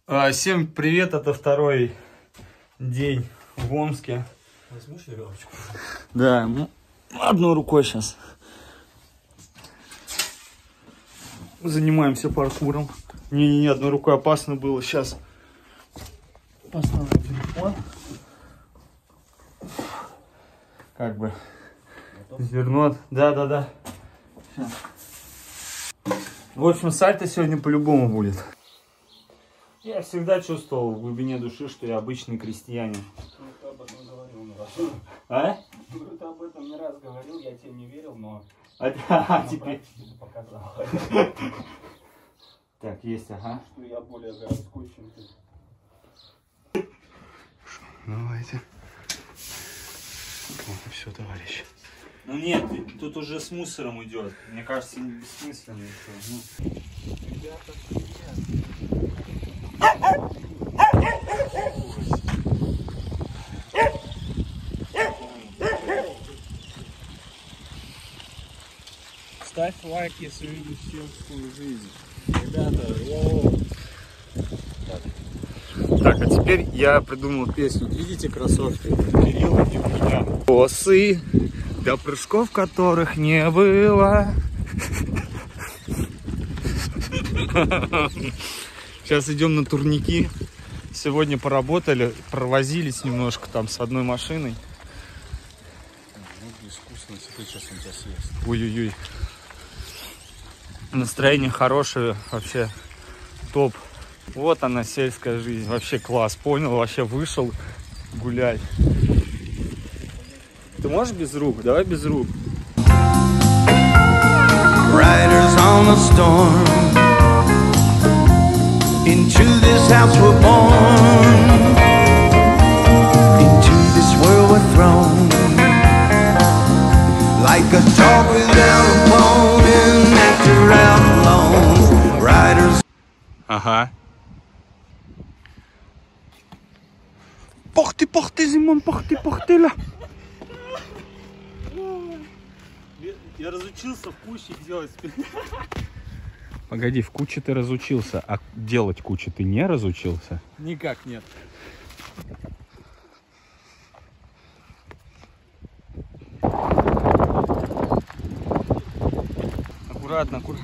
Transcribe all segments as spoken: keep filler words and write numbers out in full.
Всем привет, это второй день в Омске. Возьмешь веревочку? Да, одной рукой сейчас. Занимаемся паркуром. Не-не-не, одной рукой опасно было. Сейчас поставлю телефон. Как бы зерно. Да-да-да. В общем, сальто сегодня по-любому будет. Я всегда чувствовал в глубине души, что я обычный крестьянин. Ну, ты об этом говорил не раз. А? Ну, ты об этом не раз говорил, я тебе не верил, но... А, а теперь... показал. Так, есть, ага. Что я более городской, чем ты. Давайте. Вот и все, товарищи. Ну нет, тут уже с мусором идет. Мне кажется, бессмысленно еще. Ну. Ребята, привет. Ставь лайк, если любишь сельскую жизнь. Ребята, воу. Так, а теперь я придумал песню. Видите кроссовки? Кирилла и у меня. Косы, до прыжков которых не было. Сейчас идем на турники. Сегодня поработали, провозились немножко там с одной машиной. Ну, искусственно, теперь сейчас он тебя съест. Ой-ой-ой. Настроение хорошее, вообще топ. Вот она, сельская жизнь. Вообще класс, понял? Вообще вышел гулять. Ты можешь без рук? Давай без рук. Riders on a storm. Into this house we're born. Into this world we're thrown. Like a dog without a bone, an actor out alone. Riders. Ага. Пах ты, пах ты, Зимон, пах ты, пах ты, ля. Я разучился в куче делать. Погоди, в куче ты разучился, а делать кучу ты не разучился? Никак нет. Аккуратно, аккуратно.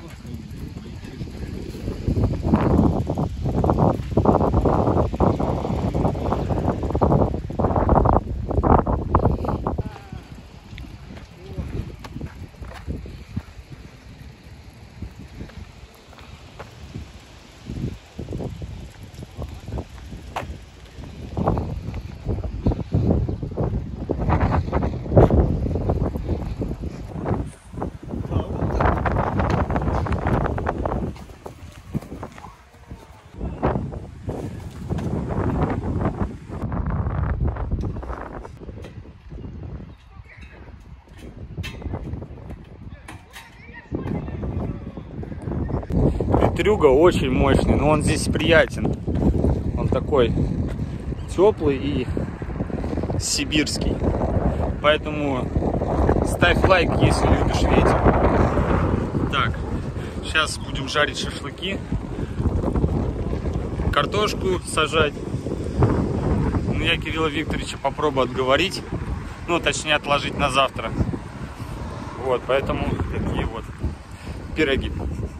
Трюга очень мощный, но он здесь приятен. Он такой теплый и сибирский. Поэтому ставь лайк, если любишь ветер. Так, сейчас будем жарить шашлыки, картошку сажать. Ну, я Кирилла Викторовича попробую отговорить, ну, точнее, отложить на завтра. Вот, поэтому такие вот пироги.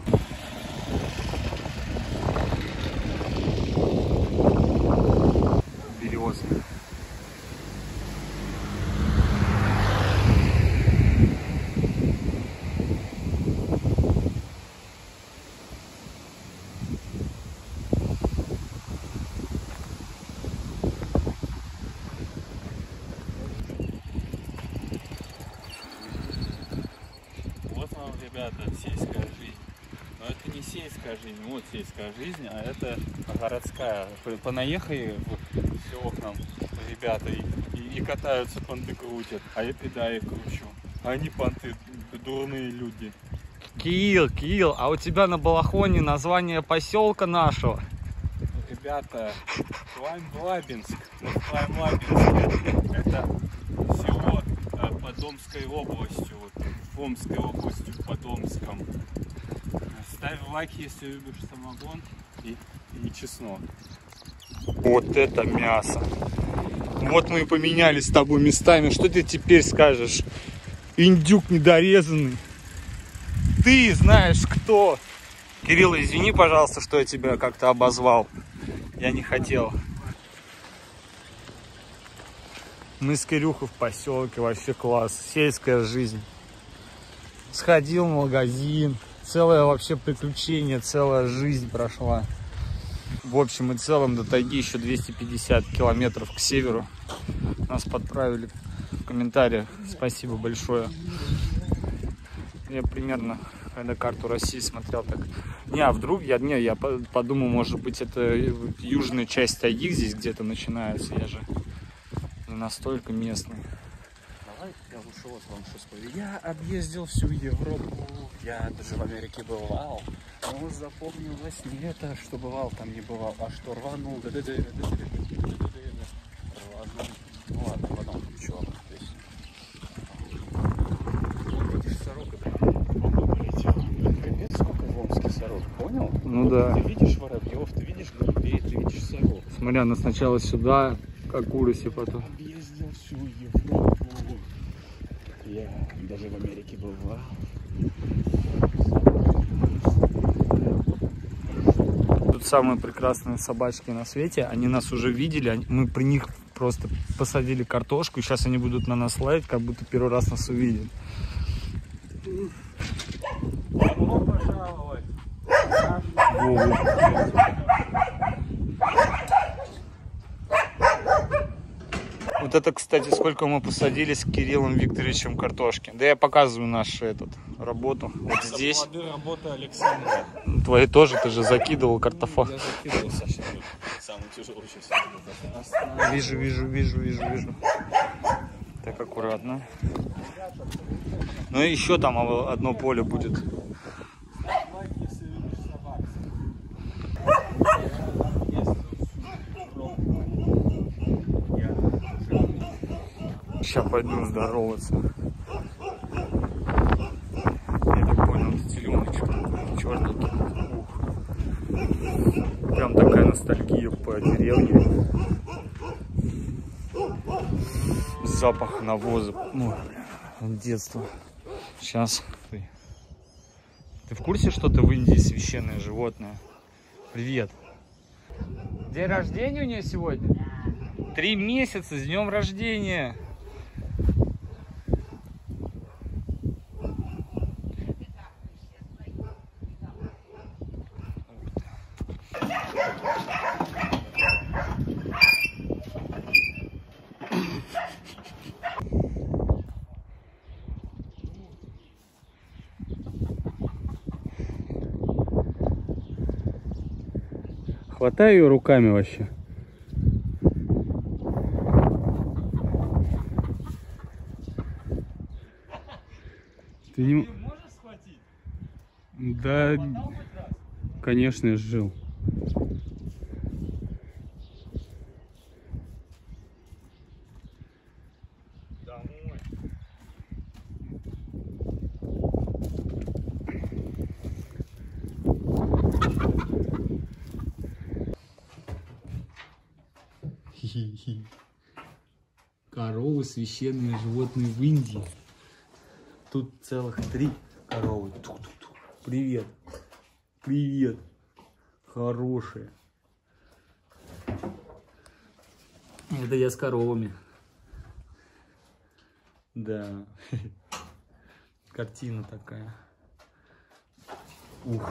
Вот вам, ребята, сельская жизнь. Но это не сельская жизнь, вот сельская жизнь, а это городская. Понаехали в село к нам ребята и, и, и катаются, понты крутят, а я педали кручу. А они понты дурные люди. Кирилл, Кирилл, а у тебя на балахоне название поселка нашего? Ребята, Клаймлабинск. Клаймлабинск. Это село под Омской областью, вот, в Омской области, под Омском. Ставь лайк, если любишь самогон. и, и чеснок. Вот это мясо. Вот мы и поменялись с тобой местами. Что ты теперь скажешь? Индюк недорезанный. Ты знаешь кто. Кирилл, извини, пожалуйста, что я тебя как-то обозвал. Я не хотел. Мы с Кирюхой в поселке. Вообще класс. Сельская жизнь. Сходил в магазин. Целое вообще приключение. Целая жизнь прошла. В общем и целом до тайги еще двести пятьдесят километров к северу. Нас подправили в комментариях. Спасибо большое. Я примерно, когда карту России смотрел, так... Не, а вдруг я... Не, я подумал, может быть, это южная часть тайги здесь где-то начинается. Я же не настолько местный. Давай я лучше вот вам что скажу. Я объездил всю Европу, я даже в Америке бывал. Но запомнил во сне это, что бывал, там не бывал, а что рванул. Рванул. Ну ладно, потом чего здесь. Видишь, сорока, бомба полетела. Капец, сколько в Омске сорок, понял? Ну да. Ты видишь воробьев, ты видишь голубей, ты видишь сорок. Смотря, она сначала сюда, как уроси, потом. Объездил всю Европу. Я даже в Америке бывал. Тут самые прекрасные собачки на свете. Они нас уже видели. Мы при них просто посадили картошку. И сейчас они будут на нас лаять, как будто первый раз нас увидят. Добро пожаловать. Вот это, кстати, сколько мы посадили с Кириллом Викторовичем картошки. Да я показываю нашу этот, работу. Вот здесь. Работа Александра. Твои тоже, ты же закидывал картофан. Я закидывал, Саша. Самый тяжелый сейчас. Вижу, вижу, вижу, вижу, вижу. Так, аккуратно. Ну и еще там одно поле будет. Сейчас пойду здороваться. Я так понял, это теленочек такой, черненький. Ух. Прям такая ностальгия по деревне. Запах навоза. Ну, детство. Сейчас. Ты в курсе, что ты в Индии священное животное? Привет. День рождения у нее сегодня? Три месяца, с днем рождения. Хватай ее руками вообще. Ты не можешь схватить? Да, конечно, я жил. Домой. Коровы — священные животные в Индии. Тут целых три коровы. Ту-ту-ту. Привет. Привет. Хорошие. Это я с коровами. Да. Картина такая. Ух.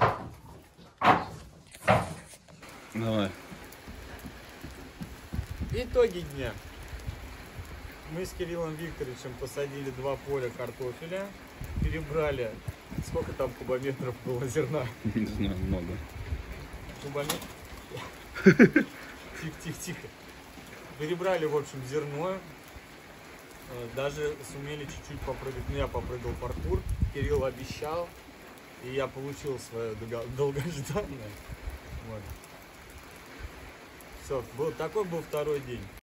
Давай. Итоги дня. Мы с Кириллом Викторовичем посадили два поля картофеля, перебрали, сколько там кубометров было зерна? Не знаю, много. Кубометр? Тихо, тихо, тихо. Перебрали, в общем, зерно, даже сумели чуть-чуть попрыгать, ну я попрыгал паркур, Кирилл обещал, и я получил свое долгожданное. Вот. Все, был, такой был второй день.